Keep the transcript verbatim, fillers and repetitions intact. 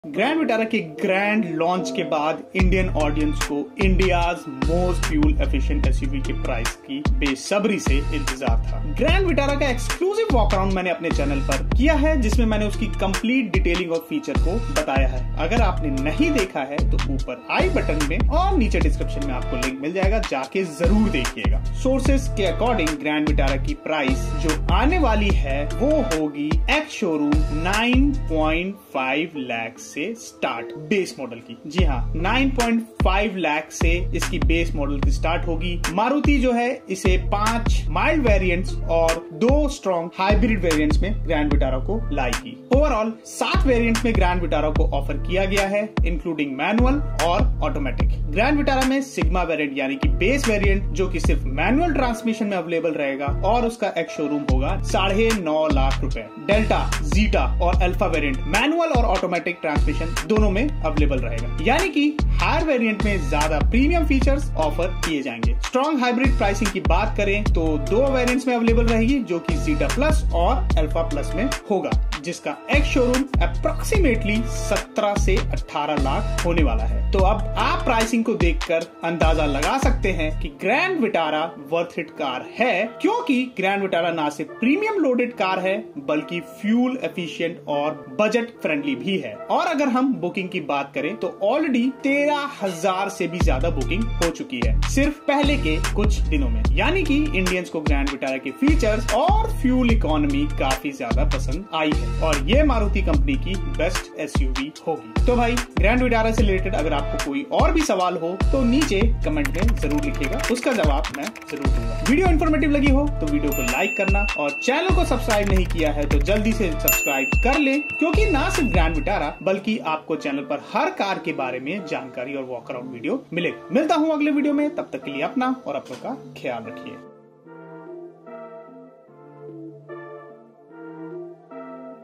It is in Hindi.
ग्रैंड विटारा के ग्रैंड लॉन्च के बाद इंडियन ऑडियंस को India's most fuel efficient SUV के प्राइस की बेसब्री से इंतजार था। ग्रैंड विटारा का एक्सक्लूसिव वॉक अराउंड मैंने अपने चैनल पर किया है, जिसमें मैंने उसकी कंप्लीट डिटेलिंग और फीचर को बताया है। अगर आपने नहीं देखा है तो ऊपर आई बटन में और नीचे डिस्क्रिप्शन में आपको लिंक मिल जाएगा, जाके जरूर देखिएगा। सोर्सेस के अकॉर्डिंग ग्रैंड विटारा की प्राइस जो आने वाली है वो होगी ex showroom nine point five lakh से स्टार्ट बेस मॉडल की। जी हाँ, नाइन पॉइंट फाइव लाख से इसकी बेस मॉडल की स्टार्ट होगी। मारुति जो है इसे पांच माइल्ड वेरिएंट्स और दो स्ट्रॉन्ग हाइब्रिड वेरिएंट्स में ग्रैंड विटारा को लाएगी। ओवरऑल सात वेरिएंट्स में ग्रैंड विटारा को ऑफर किया गया है, इंक्लूडिंग मैनुअल और ऑटोमेटिक। ग्रैंड विटारा में सिग्मा वेरिएंट यानी कि बेस वेरिएंट जो कि सिर्फ मैनुअल ट्रांसमिशन में अवेलेबल रहेगा और उसका एक्स शोरूम होगा साढ़े नौ लाख रुपए। डेल्टा, जीटा और अल्फा वेरिएंट मैनुअल और ऑटोमेटिक ट्रांसमिशन दोनों में अवेलेबल रहेगा, यानी कि हायर वेरिएंट में ज्यादा प्रीमियम फीचर्स ऑफर किए जाएंगे। स्ट्रॉन्ग हाइब्रिड प्राइसिंग की बात करें तो दो वेरिएंट्स में अवेलेबल रहेगी, जो कि जीटा प्लस और अल्फा प्लस में होगा, जिसका एक्स शोरूम अप्रोक्सीमेटली सत्रह से अठारह लाख होने वाला है। तो अब आप प्राइसिंग को देखकर अंदाजा लगा सकते हैं कि grand Vitara worth it car है, क्योंकि ग्रैंड विटारा ना सिर्फ प्रीमियम लोडेड कार है बल्कि फ्यूल एफिशिएंट और बजट फ्रेंडली भी है। और अगर हम बुकिंग की बात करें तो ऑलरेडी तेरह हजार से भी ज्यादा बुकिंग हो चुकी है सिर्फ पहले के कुछ दिनों में, यानी कि इंडियंस को ग्रैंड विटारा के फीचर्स और फ्यूल इकोनॉमी काफी ज्यादा पसंद आई है और ये मारुति कंपनी की बेस्ट एसयूवी होगी। तो भाई, ग्रैंड विटारा से रिलेटेड अगर आपको कोई और भी सवाल हो तो नीचे कमेंट में जरूर लिखिएगा, उसका जवाब मैं जरूर दूंगा। वीडियो इन्फॉर्मेटिव लगी हो तो वीडियो को लाइक करना और चैनल को सब्सक्राइब नहीं किया है तो जल्दी से सब्सक्राइब कर ले, क्योंकि ना सिर्फ ग्रैंड विटारा बल्कि आपको चैनल पर हर कार के बारे में जानकारी और वॉक अराउंड वीडियो मिलेगा। मिलता हूँ अगले वीडियो में, तब तक के लिए अपना और अपनों का ख्याल रखिए।